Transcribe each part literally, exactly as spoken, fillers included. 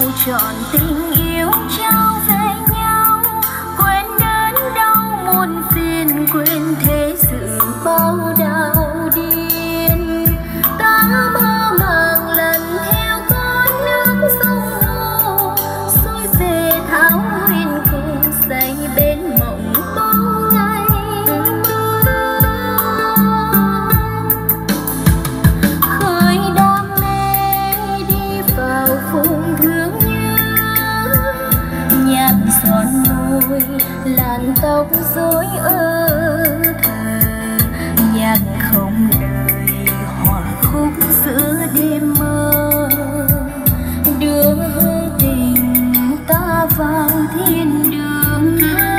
trọn tình yêu trao về nhau, quên đến đau muôn phiền, quên thế sự bao đau điên. Ta mơ màng lần theo con nước sông Ngô, xuôi về thảo nguyên cùng say bên mộng bao ngày mơ. Khơi đam mê đi vào vùng thương nhớ, nhạt giọt môi làn tóc rối ơ thơ, nhạc không lời hòa khúc giữa đêm mơ, đưa hương tình ta vào thiên đường.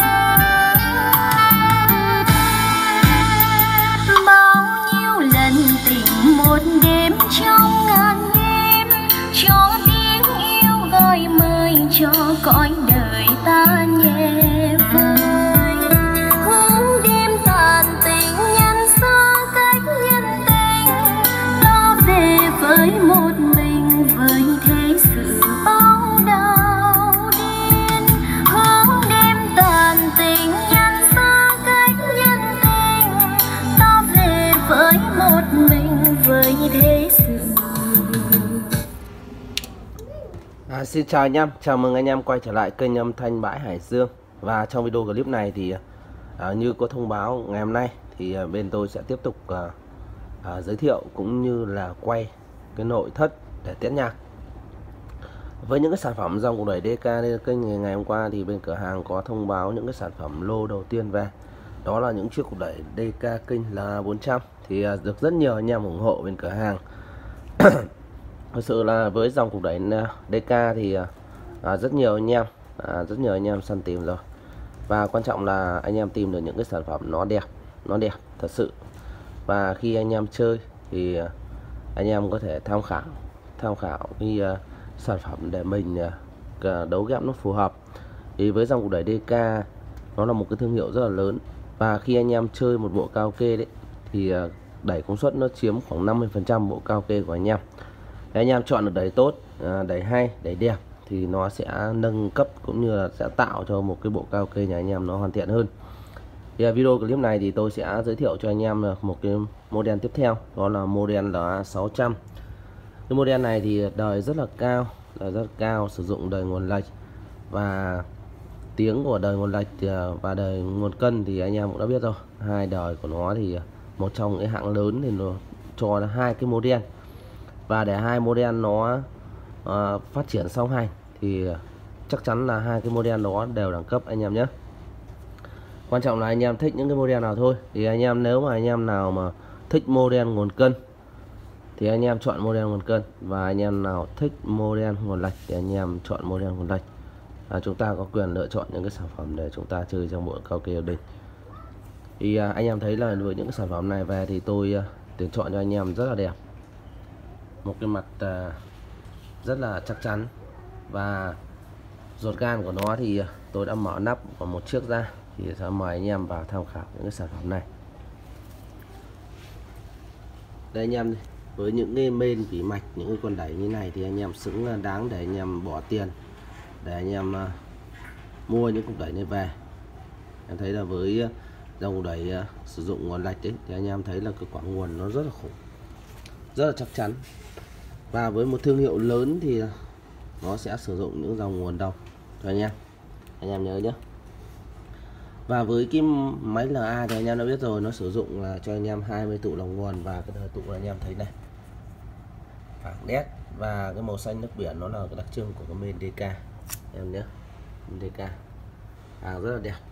Bao nhiêu lần tình một đêm trong ngàn đêm, cho tiếng yêu gọi mời cho cõi đời ta nhẹ vời. Hướng đêm tàn tình nhân xa cách nhân tình, ta về với một mình với thế sự bao đau điên. Hướng đêm tàn tình nhân xa cách nhân tình, ta về với một mình với thế sự. À, xin chào anh em, chào mừng anh em quay trở lại kênh âm thanh Bãi Hải Dương. Và trong video clip này thì à, như có thông báo ngày hôm nay thì à, bên tôi sẽ tiếp tục à, à, giới thiệu cũng như là quay cái nội thất để test nhạc với những cái sản phẩm dòng của đẩy đê ca. Nên kênh ngày hôm qua thì bên cửa hàng có thông báo những cái sản phẩm lô đầu tiên về, đó là những chiếc cục đẩy đê ca King L bốn trăm thì à, được rất nhiều anh em ủng hộ bên cửa hàng. Thật sự là với dòng cục đẩy đê ca thì à, rất nhiều anh em à, rất nhiều anh em săn tìm rồi, và quan trọng là anh em tìm được những cái sản phẩm nó đẹp nó đẹp thật sự. Và khi anh em chơi thì anh em có thể tham khảo tham khảo cái uh, sản phẩm để mình uh, đấu ghép nó phù hợp. Thì với dòng cục đẩy đê ca nó là một cái thương hiệu rất là lớn, và khi anh em chơi một bộ karaoke đấy thì uh, đẩy công suất nó chiếm khoảng năm mươi phần trăm bộ karaoke của anh em. Để anh em chọn được đẩy tốt, đẩy hay, đẩy đẹp thì nó sẽ nâng cấp cũng như là sẽ tạo cho một cái bộ karaoke nhà anh em nó hoàn thiện hơn. Thì video clip này thì tôi sẽ giới thiệu cho anh em một cái model tiếp theo, đó là model L A sáu trăm. Cái model này thì đời rất là cao, đời rất cao, sử dụng đời nguồn lệch, và tiếng của đời nguồn lệch và đời nguồn cân thì anh em cũng đã biết rồi. Hai đời của nó thì một trong những cái hãng lớn thì nó cho là hai cái model, và để hai model nó uh, phát triển song hành thì chắc chắn là hai cái model đó đều đẳng cấp anh em nhé. Quan trọng là anh em thích những cái model nào thôi. Thì anh em nếu mà anh em nào mà thích model nguồn cân thì anh em chọn model nguồn cân, và anh em nào thích model nguồn lệch thì anh em chọn model nguồn lệch. À, chúng ta có quyền lựa chọn những cái sản phẩm để chúng ta chơi trong bộ karaoke đình. Thì à, anh em thấy là với những cái sản phẩm này về thì tôi à, tuyển chọn cho anh em rất là đẹp, một cái mặt uh, rất là chắc chắn, và ruột gan của nó thì tôi đã mở nắp của một chiếc ra, thì sẽ mời anh em vào tham khảo những cái sản phẩm này. Đây anh em, với những cái main vỉ mạch, những cái con đẩy như này thì anh em xứng đáng để anh em bỏ tiền để anh em uh, mua những cục đẩy này về. Em thấy là với uh, dòng cục đẩy uh, sử dụng nguồn lệch ấy, thì anh em thấy là cái quả nguồn nó rất là khủng, rất là chắc chắn. Và với một thương hiệu lớn thì nó sẽ sử dụng những dòng nguồn đồng cho anh em, anh em nhớ nhé. Và với cái máy L A thì anh em đã biết rồi, nó sử dụng là cho anh em hai mươi tụ đồng nguồn, và cái đời tụ anh em thấy này phẳng đét, và cái màu xanh nước biển nó là cái đặc trưng của cái main đê ca em nhé. đê ca hàng rất là đẹp.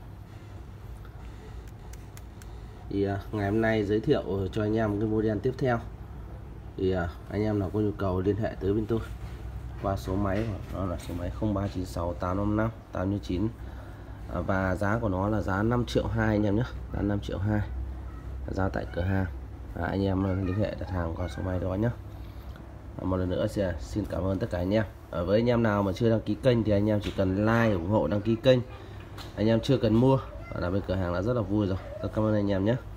Thì uh, ngày hôm nay giới thiệu cho anh em cái model tiếp theo. Thì uh, anh em nào có nhu cầu liên hệ tới bên tôi qua số máy, đó là số máy không ba chín sáu tám năm năm tám chín, uh, và giá của nó là giá năm triệu hai anh em nhé, giá năm triệu hai, giá tại cửa hàng. À, anh em liên hệ đặt hàng qua số máy đó nhé. À, một lần nữa xin cảm ơn tất cả anh em. À, với anh em nào mà chưa đăng ký kênh thì anh em chỉ cần like ủng hộ, đăng ký kênh. Anh em chưa cần mua là bên cửa hàng đã rất là vui rồi. Rất cảm ơn anh em nhé.